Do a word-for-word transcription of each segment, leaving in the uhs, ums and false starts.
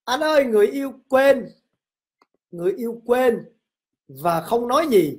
Anh ơi, người yêu quên, người yêu quên và không nói gì,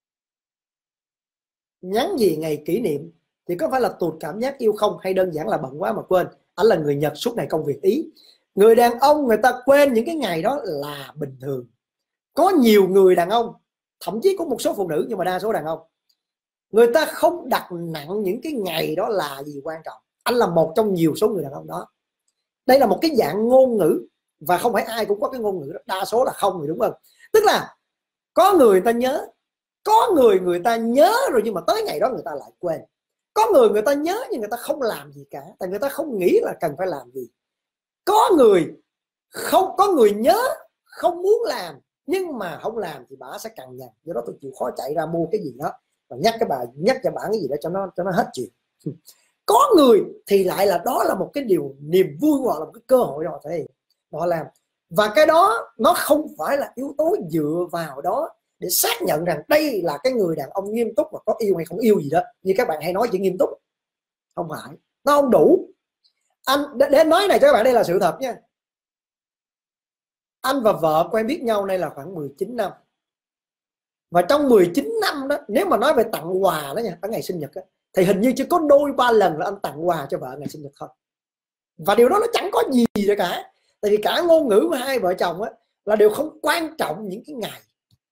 nhắn gì ngày kỷ niệm thì có phải là tụt cảm giác yêu không, hay đơn giản là bận quá mà quên? Anh là người Nhật, suốt ngày công việc Ý. Người đàn ông người ta quên những cái ngày đó là bình thường. Có nhiều người đàn ông, thậm chí có một số phụ nữ, nhưng mà đa số đàn ông, người ta không đặt nặng những cái ngày đó là gì quan trọng. Anh là một trong nhiều số người đàn ông đó. Đây là một cái dạng ngôn ngữ, và không phải ai cũng có cái ngôn ngữ đó, đa số là không rồi, đúng không? Tức là có người, người ta nhớ, có người người ta nhớ rồi nhưng mà tới ngày đó người ta lại quên. Có người người ta nhớ nhưng người ta không làm gì cả, tại người ta không nghĩ là cần phải làm gì. Có người không, có người nhớ không muốn làm, nhưng mà không làm thì bà sẽ cằn nhằn. Do đó tôi chịu khó chạy ra mua cái gì đó và nhắc cái bà, nhắc cho bà cái gì đó cho nó cho nó hết chuyện. Có người thì lại là đó là một cái điều niềm vui, hoặc là một cái cơ hội họ thể họ làm. Và cái đó nó không phải là yếu tố dựa vào đó để xác nhận rằng đây là cái người đàn ông nghiêm túc và có yêu hay không yêu gì đó, như các bạn hay nói chữ nghiêm túc. Không phải, nó không đủ. Anh để nói này cho các bạn, đây là sự thật nha. Anh và vợ quen biết nhau nay là khoảng mười chín năm. Và trong mười chín năm đó, nếu mà nói về tặng quà đó nha, ở ngày sinh nhật đó, thì hình như chỉ có đôi ba lần là anh tặng quà cho vợ ngày sinh nhật thôi. Và điều đó nó chẳng có gì rồi cả. Tại vì cả ngôn ngữ của hai vợ chồng á là đều không quan trọng những cái ngày.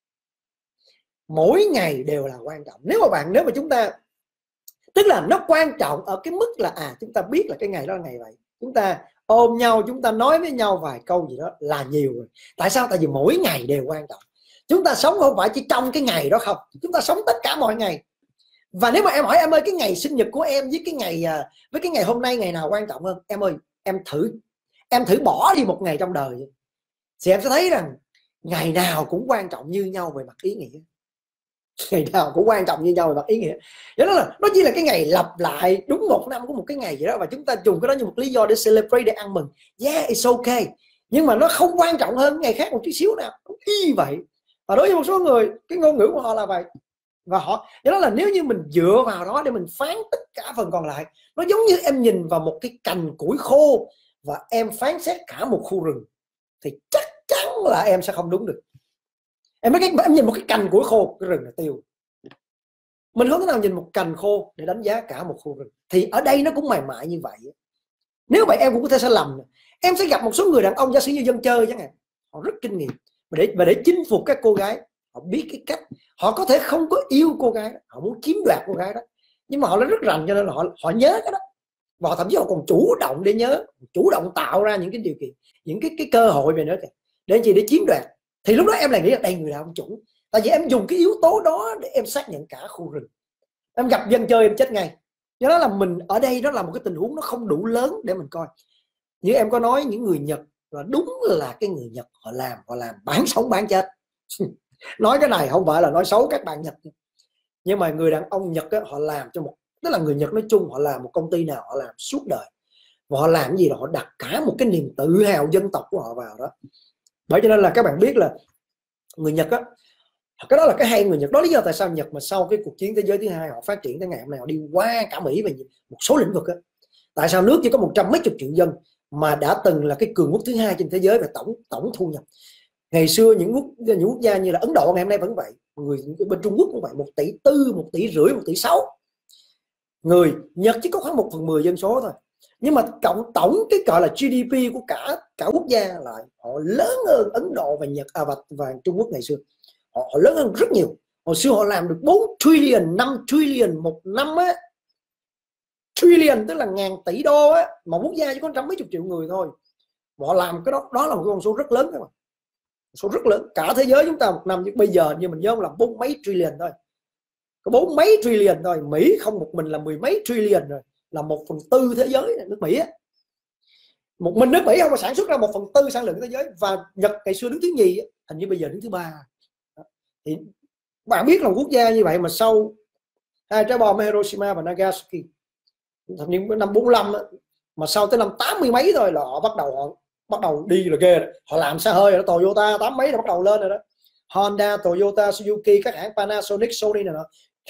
Mỗi ngày đều là quan trọng. Nếu mà bạn, nếu mà chúng ta, tức là nó quan trọng ở cái mức là à chúng ta biết là cái ngày đó là ngày vậy, chúng ta ôm nhau, chúng ta nói với nhau vài câu gì đó là nhiều rồi. Tại sao? Tại vì mỗi ngày đều quan trọng. Chúng ta sống không phải chỉ trong cái ngày đó không, chúng ta sống tất cả mọi ngày. Và nếu mà em hỏi em ơi, cái ngày sinh nhật của em với cái ngày với cái ngày hôm nay ngày nào quan trọng hơn, em ơi em thử em thử bỏ đi một ngày trong đời thì em sẽ thấy rằng ngày nào cũng quan trọng như nhau về mặt ý nghĩa. Ngày nào cũng quan trọng như nhau về mặt ý nghĩa. Đó là nó chỉ là cái ngày lặp lại đúng một năm có một cái ngày gì đó, và chúng ta dùng cái đó như một lý do để celebrate, để ăn mừng. Yeah, it's okay. Nhưng mà nó không quan trọng hơn ngày khác một chút xíu nào, y vậy. Và đối với một số người, cái ngôn ngữ của họ là vậy. Và họ, đó là nếu như mình dựa vào đó để mình phán tất cả phần còn lại, nó giống như em nhìn vào một cái cành củi khô và em phán xét cả một khu rừng, thì chắc chắn là em sẽ không đúng được. Em, cái, em nhìn một cái cành củi khô, cái rừng là tiêu. Mình không thể nào nhìn một cành khô để đánh giá cả một khu rừng. Thì ở đây nó cũng mày mại như vậy. Nếu vậy em cũng có thể sẽ lầm. Em sẽ gặp một số người đàn ông, giả sử như dân chơi chẳng hạn, họ rất kinh nghiệm và để, và để chinh phục các cô gái, họ biết cái cách. Họ có thể không có yêu cô gái đó, họ muốn chiếm đoạt cô gái đó, nhưng mà họ lại rất rành, cho nên là họ họ nhớ cái đó. Và thậm chí họ còn chủ động để nhớ, chủ động tạo ra những cái điều kiện, những cái cái cơ hội về nữa kìa, để gì, để chiếm đoạt. Thì lúc đó em lại nghĩ là đây người đàn ông chuẩn. Tại vì em dùng cái yếu tố đó để em xác nhận cả khu rừng. Em gặp dân chơi em chết ngay. Do đó là mình ở đây đó là một cái tình huống nó không đủ lớn để mình coi. Như em có nói, những người Nhật là đúng là cái người Nhật họ làm họ làm bán sống bán chết. Nói cái này không phải là nói xấu các bạn Nhật, nhưng mà người đàn ông Nhật á, họ làm cho một, tức là người Nhật nói chung, họ làm một công ty nào họ làm suốt đời, và họ làm cái gì là họ đặt cả một cái niềm tự hào dân tộc của họ vào đó. Bởi cho nên là các bạn biết là người Nhật á, cái đó là cái hay người Nhật đó, lý do tại sao Nhật mà sau cái cuộc chiến thế giới thứ hai họ phát triển tới ngày hôm nay, họ đi qua cả Mỹ về một số lĩnh vực á. Tại sao nước chỉ có một trăm mấy chục triệu dân mà đã từng là cái cường quốc thứ hai trên thế giới về tổng tổng thu nhập? Ngày xưa những quốc những quốc gia như là Ấn Độ ngày hôm nay vẫn vậy, người bên Trung Quốc cũng vậy, một tỷ tư, một tỷ rưỡi, một tỷ sáu. Người Nhật chỉ có khoảng một phần mười dân số thôi, nhưng mà cộng tổng cái gọi là giê đê pê của cả cả quốc gia lại họ lớn hơn Ấn Độ và Nhật à, và, và Trung Quốc ngày xưa. Họ, họ lớn hơn rất nhiều. Hồi xưa họ làm được bốn trillion, năm trillion một năm á. Trillion tức là ngàn tỷ đô á, mà quốc gia chỉ có trăm mấy chục triệu người thôi. Họ làm cái đó, đó là một con số rất lớn, các bạn. Số rất lớn. Cả thế giới chúng ta một năm bây giờ như mình nhớ là bốn mấy trillion thôi. Có bốn mấy trillion thôi. Mỹ không một mình là mười mấy trillion rồi, là một phần tư thế giới nước Mỹ á. Một mình nước Mỹ không mà sản xuất ra một phần tư sản lượng thế giới. Và Nhật ngày xưa đứng thứ nhì, hình như bây giờ đứng thứ ba. Thì bạn biết là một quốc gia như vậy mà sau hai trái bom Hiroshima và Nagasaki thập niên năm bốn lăm á, mà sau tới năm tám mươi mấy thôi là họ bắt đầu họ bắt đầu đi là ghê. Họ làm xe hơi rồi, Toyota tám mấy là bắt đầu lên rồi đó, Honda, Toyota, Suzuki, các hãng Panasonic, Sony này nọ,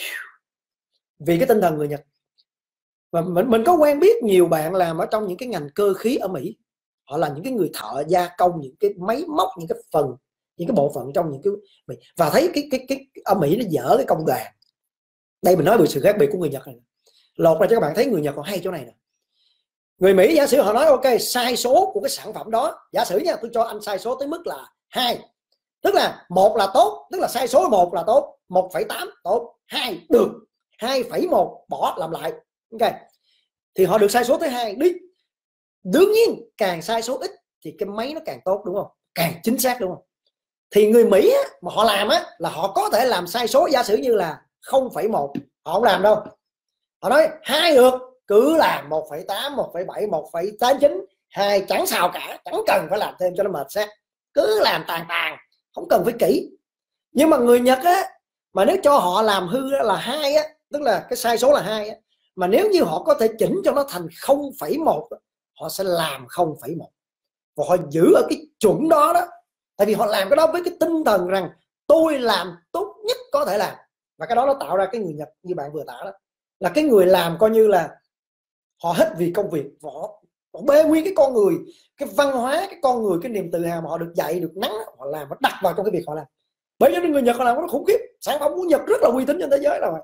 vì cái tinh thần người Nhật. Và mình mình có quen biết nhiều bạn làm ở trong những cái ngành cơ khí ở Mỹ, họ là những cái người thợ gia công những cái máy móc, những cái phần, những cái bộ phận trong những cái, và thấy cái cái cái ở Mỹ nó dở cái công đoàn. Đây mình nói về sự khác biệt của người Nhật này, lột ra cho các bạn thấy người Nhật còn hay chỗ này nè. Người Mỹ giả sử họ nói ok, sai số của cái sản phẩm đó, giả sử nha, tôi cho anh sai số tới mức là hai, tức là một là tốt, tức là sai số một là tốt, một phẩy tám tốt, hai được, hai phẩy một bỏ làm lại, ok, thì họ được sai số tới hai đi. Đương nhiên càng sai số ít thì cái máy nó càng tốt, đúng không, càng chính xác, đúng không. Thì người Mỹ á, mà họ làm á, là họ có thể làm sai số, giả sử như là không phẩy một, họ không làm đâu, họ nói hai được, cứ làm một phẩy tám, một phẩy bảy, một phẩy tám chín, hai chẳng sao cả, chẳng cần phải làm thêm cho nó mệt xác, cứ làm tàn tàn, không cần phải kỹ. Nhưng mà người Nhật á, mà nếu cho họ làm hư là hai á, tức là cái sai số là hai á, mà nếu như họ có thể chỉnh cho nó thành không phẩy một, họ sẽ làm không phẩy một, và họ giữ ở cái chuẩn đó đó, tại vì họ làm cái đó với cái tinh thần rằng tôi làm tốt nhất có thể làm. Và cái đó nó tạo ra cái người Nhật như bạn vừa tả đó, là cái người làm coi như là họ hết vì công việc, họ, họ bê nguyên cái con người, cái văn hóa, cái con người, cái niềm tự hào mà họ được dạy, được nắng, họ làm, họ đặt vào trong cái việc họ làm. Bởi vì người Nhật họ làm nó khủng khiếp, sản phẩm của Nhật rất là uy tín trên thế giới rồi.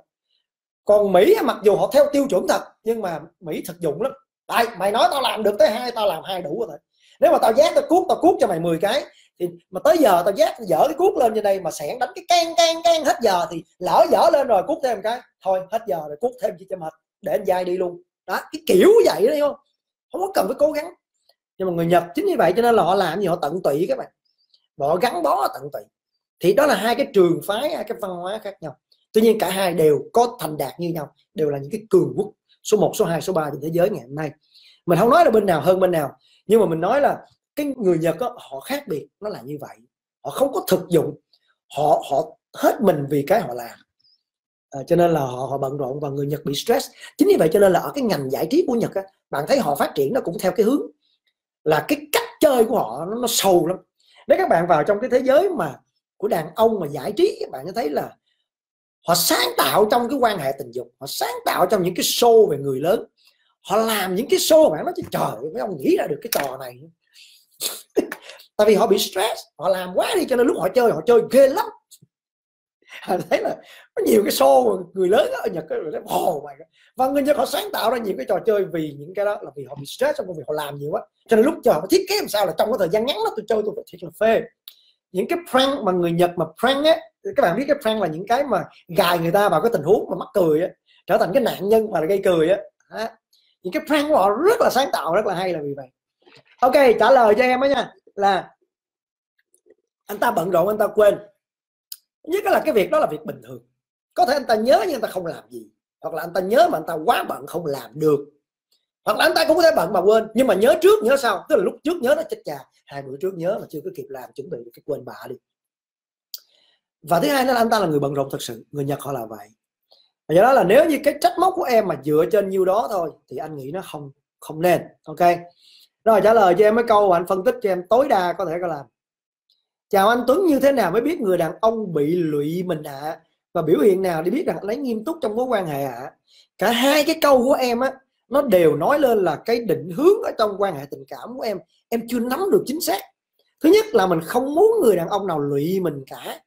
Còn Mỹ mặc dù họ theo tiêu chuẩn thật, nhưng mà Mỹ thực dụng lắm. Đây, mày nói tao làm được tới hai, tao làm hai đủ rồi. Nếu mà tao giác tao cuốc, tao cuốc cho mày mười cái, thì mà tới giờ tao giác dở cái cuốc lên như đây mà sẻn đánh cái can can can hết giờ, thì lỡ dở lên rồi cuốc thêm một cái, thôi hết giờ rồi cuốc thêm chi cho mệt, để anh dai đi luôn. Đó, cái kiểu vậy đấy, không không có cần phải cố gắng. Nhưng mà người Nhật chính như vậy, cho nên là họ làm gì họ tận tụy các bạn, họ gắn bó tận tụy. Thì đó là hai cái trường phái, hai cái văn hóa khác nhau. Tuy nhiên cả hai đều có thành đạt như nhau, đều là những cái cường quốc số một, số hai, số ba trên thế giới ngày hôm nay. Mình không nói là bên nào hơn bên nào, nhưng mà mình nói là cái người Nhật đó, họ khác biệt, nó là như vậy. Họ không có thực dụng, họ họ hết mình vì cái họ làm, à, cho nên là họ, họ bận rộn, và người Nhật bị stress. Chính vì vậy cho nên là ở cái ngành giải trí của Nhật á, bạn thấy họ phát triển nó cũng theo cái hướng là cái cách chơi của họ nó, nó sâu lắm. Nếu các bạn vào trong cái thế giới mà của đàn ông mà giải trí, các bạn sẽ thấy là họ sáng tạo trong cái quan hệ tình dục, họ sáng tạo trong những cái show về người lớn, họ làm những cái show bạn nói chứ trời, mấy ông nghĩ ra được cái trò này. Tại vì họ bị stress, họ làm quá đi, cho nên lúc họ chơi họ chơi ghê lắm. Họ thấy là có nhiều cái show người lớn ở Nhật oh my God. Và người Nhật họ sáng tạo ra nhiều cái trò chơi vì những cái đó, là vì họ bị stress trong công việc, họ làm nhiều quá, cho nên lúc chờ họ thiết kế làm sao là trong cái thời gian ngắn đó tôi chơi tôi phải thiệt là phê. Những cái prank mà người Nhật mà prank á, các bạn biết cái prank là những cái mà gài người ta vào cái tình huống mà mắc cười á, trở thành cái nạn nhân mà gây cười á. Đó. Những cái prank của họ rất là sáng tạo, rất là hay là vì vậy. Ok, trả lời cho em á nha, là anh ta bận rộn anh ta quên. Nhất là cái việc đó là việc bình thường, có thể anh ta nhớ nhưng anh ta không làm gì, hoặc là anh ta nhớ mà anh ta quá bận không làm được, hoặc là anh ta cũng có thể bận mà quên, nhưng mà nhớ trước nhớ sau, tức là lúc trước nhớ nó chết cha, hai bữa trước nhớ mà chưa có kịp làm, chuẩn bị cái quên bạ đi. Và thứ hai là anh ta là người bận rộn thật sự, người Nhật họ là vậy. Và do đó là nếu như cái trách móc của em mà dựa trên nhiêu đó thôi thì anh nghĩ nó không không nên. Ok, rồi trả lời cho em mấy câu và anh phân tích cho em tối đa có thể có làm. Chào anh Tuấn, như thế nào mới biết người đàn ông bị lụy mình ạ? À? Và biểu hiện nào để biết rằng lấy nghiêm túc trong mối quan hệ ạ? À? Cả hai cái câu của em á, nó đều nói lên là cái định hướng ở trong quan hệ tình cảm của em em chưa nắm được chính xác. Thứ nhất là mình không muốn người đàn ông nào lụy mình cả.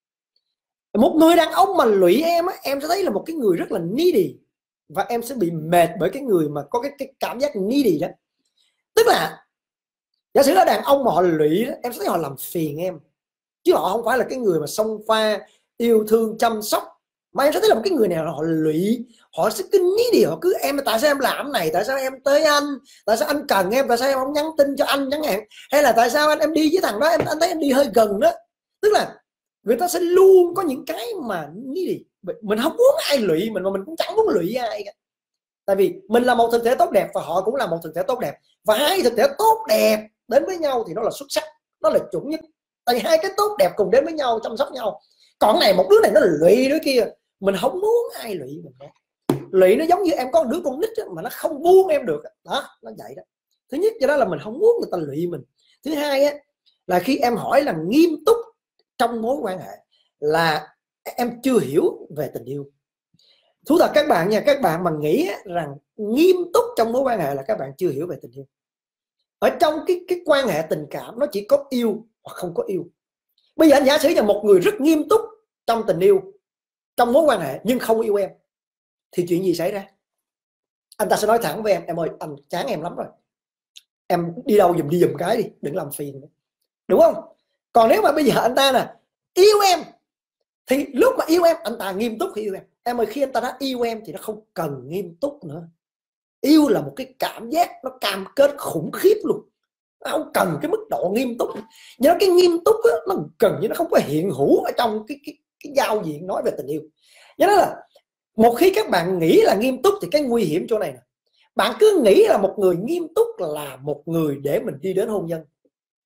Một người đàn ông mà lụy em á, em sẽ thấy là một cái người rất là needy, và em sẽ bị mệt bởi cái người mà có cái, cái cảm giác needy đó. Tức là giả sử là đàn ông mà họ lụy, em sẽ thấy họ làm phiền em, chứ họ không phải là cái người mà xông pha yêu thương chăm sóc. Mà em sẽ thấy là một cái người nào họ lụy, họ sẽ cứ needy, họ cứ em tại sao em làm này, tại sao em tới anh, tại sao anh cần em, tại sao em không nhắn tin cho anh chẳng hạn, hay là tại sao anh em đi với thằng đó em anh thấy em đi hơi gần đó. Tức là người ta sẽ luôn có những cái mà needy. Mình không muốn ai lụy mình, mà mình cũng chẳng muốn lụy ai cả. Tại vì mình là một thực thể tốt đẹp và họ cũng là một thực thể tốt đẹp, và hai thực thể tốt đẹp đến với nhau thì nó là xuất sắc, nó là chuẩn nhất. Tại vì hai cái tốt đẹp cùng đến với nhau, chăm sóc nhau. Còn này một đứa này nó lụy đứa kia, mình không muốn ai lụy mình cả. Lụy nó giống như em có một đứa con nít mà nó không buông em được đó, nó vậy đó. Thứ nhất cho đó là mình không muốn người ta lụy mình. Thứ hai á, là khi em hỏi là nghiêm túc trong mối quan hệ là em chưa hiểu về tình yêu. Thú thật các bạn nha, các bạn mà nghĩ rằng nghiêm túc trong mối quan hệ là các bạn chưa hiểu về tình yêu. ở trong cái cái quan hệ tình cảm nó chỉ có yêu hoặc không có yêu. Bây giờ anh giả sử là một người rất nghiêm túc trong tình yêu, trong mối quan hệ nhưng không yêu em, thì chuyện gì xảy ra? Anh ta sẽ nói thẳng với em: em ơi, anh chán em lắm rồi, em đi đâu giùm đi giùm cái đi, đừng làm phiền nữa. Đúng không? Còn nếu mà bây giờ anh ta nè yêu em, thì lúc mà yêu em anh ta nghiêm túc khi yêu em. Em ơi, khi anh ta đã yêu em thì nó không cần nghiêm túc nữa. Yêu là một cái cảm giác nó cam kết khủng khiếp luôn, nó không cần cái mức độ nghiêm túc. Nhưng cái nghiêm túc á, nó gần như nó không có hiện hữu ở trong cái cái, cái giao diện nói về tình yêu. Do đó là một khi các bạn nghĩ là nghiêm túc thì cái nguy hiểm chỗ này nè, bạn cứ nghĩ là một người nghiêm túc là một người để mình đi đến hôn nhân.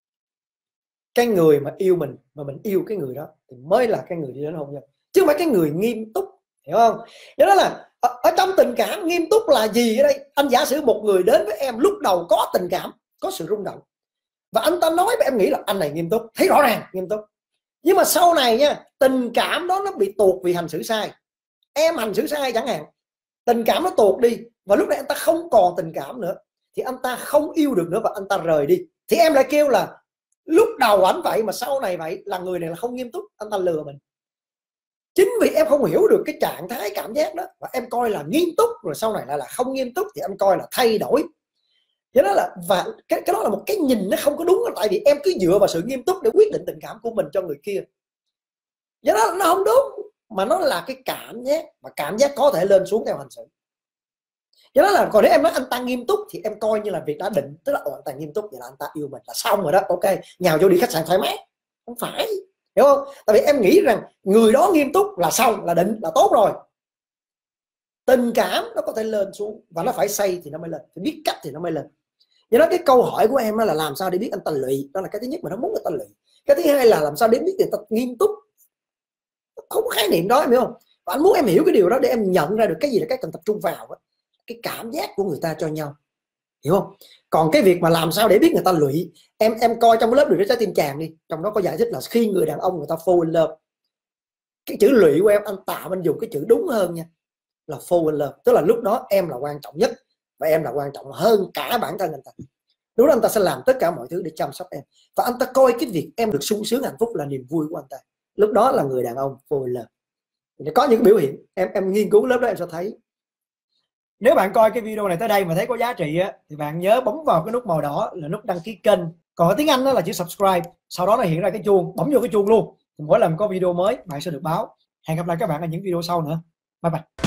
Cái người mà yêu mình mà mình yêu cái người đó thì mới là cái người đi đến hôn nhân, chứ không phải cái người nghiêm túc, hiểu không? Do đó là ở, ở trong tình cảm nghiêm túc là gì ở đây? Anh giả sử một người đến với em lúc đầu có tình cảm, có sự rung động, và anh ta nói với em nghĩ là anh này nghiêm túc, thấy rõ ràng nghiêm túc. Nhưng mà sau này nha, tình cảm đó nó bị tuột vì hành xử sai. Em hành xử sai chẳng hạn, tình cảm nó tuột đi, và lúc này anh ta không còn tình cảm nữa, thì anh ta không yêu được nữa và anh ta rời đi. Thì em lại kêu là lúc đầu ảnh vậy mà sau này vậy, là người này là không nghiêm túc, anh ta lừa mình. Chính vì em không hiểu được cái trạng thái cảm giác đó, và em coi là nghiêm túc rồi sau này lại là không nghiêm túc, thì em coi là thay đổi. Thế đó là, và cái, cái đó là một cái nhìn nó không có đúng, tại vì em cứ dựa vào sự nghiêm túc để quyết định tình cảm của mình cho người kia. Do đó nó không đúng, mà nó là cái cảm giác, và cảm giác có thể lên xuống theo hành xử. Do đó là còn nếu em nói anh ta nghiêm túc thì em coi như là việc đã định, tức là anh ta nghiêm túc vậy là anh ta yêu mình là xong rồi đó, ok, nhào vô đi khách sạn thoải mái. Không phải, hiểu không? Tại vì em nghĩ rằng người đó nghiêm túc là xong, là định, là tốt rồi. Tình cảm nó có thể lên xuống, và nó phải xây thì nó mới lên, phải biết cách thì nó mới lên. Do đó cái câu hỏi của em là làm sao để biết anh ta lụy, đó là cái thứ nhất mà nó muốn người ta lụy. Cái thứ hai là làm sao để biết người ta nghiêm túc, không có khái niệm đó, em hiểu không? Và anh muốn em hiểu cái điều đó để em nhận ra được cái gì là cái cần tập trung vào đó. Cái cảm giác của người ta cho nhau, hiểu không? Còn cái việc mà làm sao để biết người ta lụy, em em coi trong cái lớp Đường Đến Trái Tim Chàng đi, trong đó có giải thích là khi người đàn ông người ta fall in love, cái chữ lụy của em anh Tạo anh dùng cái chữ đúng hơn nha, là fall in love, tức là lúc đó em là quan trọng nhất và em là quan trọng hơn cả bản thân anh ta. Lúc đó anh ta sẽ làm tất cả mọi thứ để chăm sóc em, và anh ta coi cái việc em được sung sướng hạnh phúc là niềm vui của anh ta. Lúc đó là người đàn ông fall in love. Thì có những biểu hiện em em nghiên cứu lớp đó em sẽ thấy. Nếu bạn coi cái video này tới đây mà thấy có giá trị á, thì bạn nhớ bấm vào cái nút màu đỏ là nút đăng ký kênh. Còn ở tiếng Anh đó là chữ subscribe, sau đó nó hiện ra cái chuông, bấm vô cái chuông luôn, thì mỗi lần có video mới bạn sẽ được báo. Hẹn gặp lại các bạn ở những video sau nữa. Bye bye.